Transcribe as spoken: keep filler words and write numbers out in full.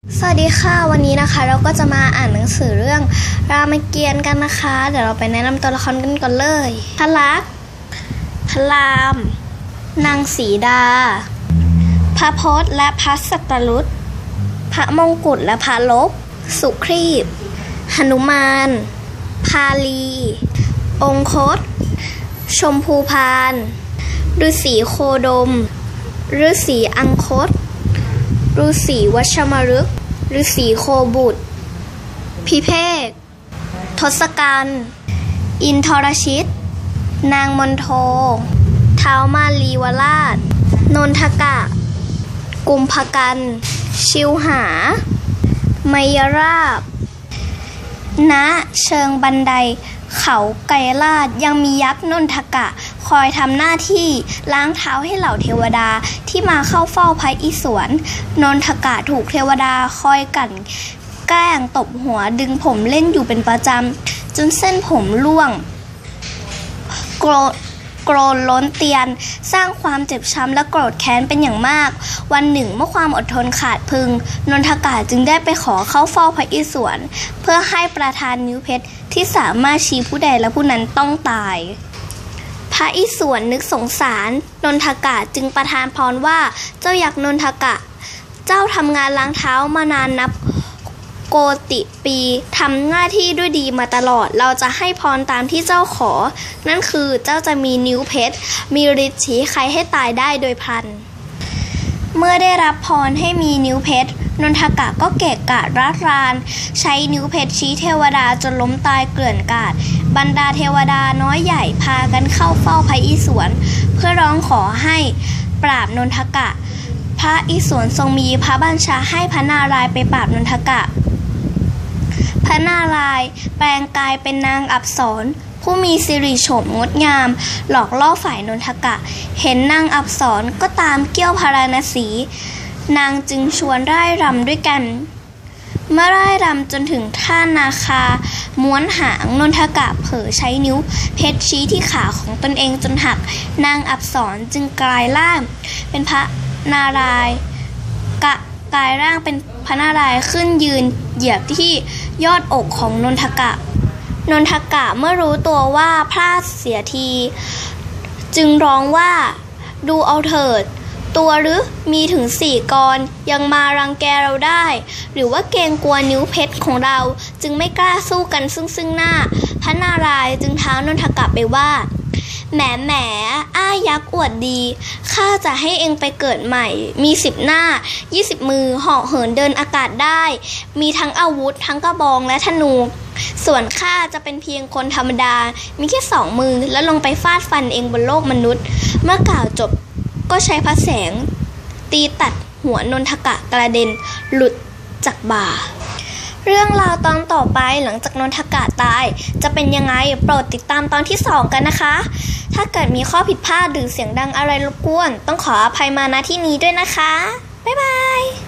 สวัสดีค่ะวันนี้นะคะเราก็จะมาอ่านหนังสือเรื่องรามเกียรติ์กันนะคะเดี๋ยวเราไปแนะนำตัวละครกันก่อนเลยพระลักษมณ์พระรามนางสีดาพระพจน์และพระสัตรุตพระมงกุฎและพระลบสุครีพหนุมานพาลีองคตชมพูพานฤาษีโคดมฤาษีอังคตฤาษีวัชมฤกษ์ฤาษีโคบุตรพิเภกทศกัณฐ์อินทรชิตนางมณโฑท้าวมาลีวราชนนทกะกุมภกันชิวหาไมยราบณเชิงบันไดเขาไกรลาศยังมียักษ์นนทกะคอยทำหน้าที่ล้างเท้าให้เหล่าเทวดาที่มาเข้าเฝ้าพระอิศวรนนทกะถูกเทวดาคอยกั่นแกล้งตบหัวดึงผมเล่นอยู่เป็นประจำจนเส้นผมร่วงโกรธโกรธล้นเตียนสร้างความเจ็บช้ำและโกรธแค้นเป็นอย่างมากวันหนึ่งเมื่อความอดทนขาดพึงนนทกะจึงได้ไปขอเข้าเฝ้าพระอิศวรเพื่อให้ประทานนิ้วเพชรที่สามารถชี้ผู้ใดและผู้นั้นต้องตายพระอิศวรนึกสงสารนนทกะจึงประทานพรว่าเจ้ายักษ์นนทกะเจ้าทำงานล้างเท้ามานานนับโกติปีทำหน้าที่ด้วยดีมาตลอดเราจะให้พรตามที่เจ้าขอนั่นคือเจ้าจะมีนิ้วเพชรมีฤทธิ์ชี้ใครให้ตายได้โดยพลันเมื่อได้รับพรให้มีนิ้วเพชรนนทกะก็เกะกะร้ารานใช้นิ้วเพชรชี้เทวดาจนล้มตายเกลื่อนกาดบรรดาเทวดาน้อยใหญ่พากันเข้าเฝ้าพระอิศวรเพื่อร้องขอให้ปราบนนทกะพระอิศวรทรงมีพระบัญชาให้พระนารายณ์ไปปราบนนทกะพระนารายณ์แปลงกายเป็นนางอัปสรผู้มีสิริโฉมงดงามหลอกล่อฝ่ายนนทกะเห็นนางอัปสรก็ตามเกี้ยวพาราณสีนางจึงชวนร่ายรำด้วยกันเมื่อร่ายรำจนถึงท่านาคาม้วนหางนนทกะเผลอใช้นิ้วเพชรชี้ที่ขาของตนเองจนหักนางอัปสรจึงกลายร่างเป็นพระนารายณ์กะกลายร่างเป็นพระนารายณ์ขึ้นยืนเหยียบที่ยอดอกของนนทกะนนทกะเมื่อรู้ตัวว่าพลาดเสียทีจึงร้องว่าดูเอาเถิดตัวหรือมีถึงสี่กรยังมารังแกเราได้หรือว่าเกรงกลัวนิ้วเพชรของเราจึงไม่กล้าสู้กันซึ่งซึ่งหน้าพระนารายณ์จึงท้านนทกะไปว่าแหมแหมอ้ายักษ์อวดดีข้าจะให้เองไปเกิดใหม่มีสิบหน้ายี่สิบมือเหาะเหินเดินอากาศได้มีทั้งอาวุธทั้งกระบองและธนูส่วนข้าจะเป็นเพียงคนธรรมดามีแค่สองมือแล้วลงไปฟาดฟันเองบนโลกมนุษย์เมื่อกล่าวจบก็ใช้พระแสงตีตัดหัวนนทกะกระเด็นหลุดจากบ่าเรื่องราวตอนต่อไปหลังจากนนทกะตายจะเป็นยังไงโปรดติดตามตอนที่สองกันนะคะถ้าเกิดมีข้อผิดพลาดหรือเสียงดังอะไรรบกวนต้องขออภัยมาณที่นี้ด้วยนะคะบ๊ายบาย